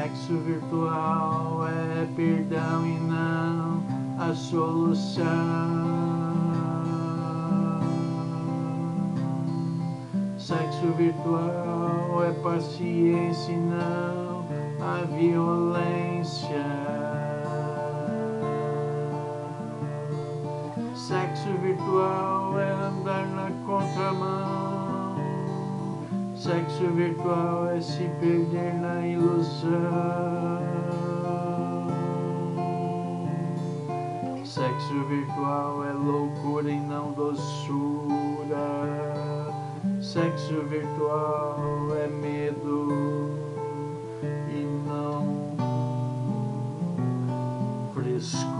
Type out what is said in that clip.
Sexo virtual é perdão e não a solução. Sexo virtual é paciência e não a violência. Sexo virtual é andar na contramão. Sexo virtual é se perder na ilusão. Sexo virtual é loucura e não doçura. Sexo virtual é medo e não frescura.